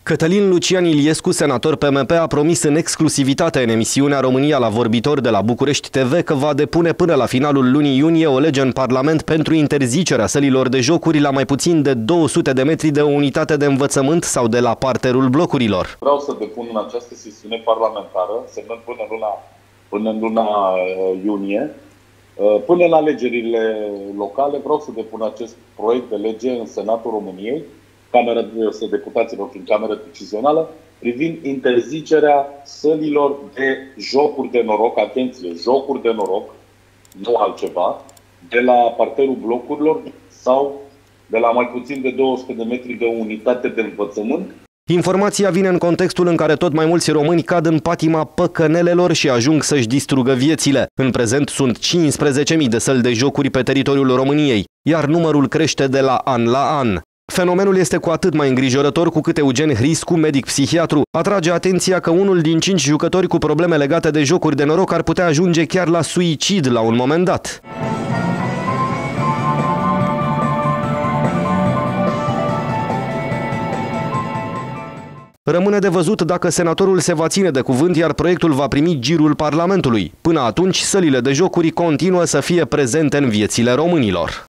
Cătălin Lucian Iliescu, senator PMP, a promis în exclusivitate în emisiunea România la vorbitor de la București TV că va depune până la finalul lunii iunie o lege în Parlament pentru interzicerea sălilor de jocuri la mai puțin de 200 de metri de o unitate de învățământ sau de la parterul blocurilor. Vreau să depun în această sesiune parlamentară, semnând până în luna iunie, până la alegerile locale, vreau să depun acest proiect de lege în Senatul României, Camera Deputaților prin Cameră Decizională, privind interzicerea sălilor de jocuri de noroc, atenție, jocuri de noroc, nu altceva, de la parterul blocurilor sau de la mai puțin de 200 de metri de o unitate de învățământ. Informația vine în contextul în care tot mai mulți români cad în patima păcănelelor și ajung să-și distrugă viețile. În prezent sunt 15.000 de săli de jocuri pe teritoriul României, iar numărul crește de la an la an. Fenomenul este cu atât mai îngrijorător cu cât Eugen Hriscu, medic-psihiatru, atrage atenția că unul din 5 jucători cu probleme legate de jocuri de noroc ar putea ajunge chiar la suicid la un moment dat. Rămâne de văzut dacă senatorul se va ține de cuvânt, iar proiectul va primi girul Parlamentului. Până atunci, sălile de jocuri continuă să fie prezente în viețile românilor.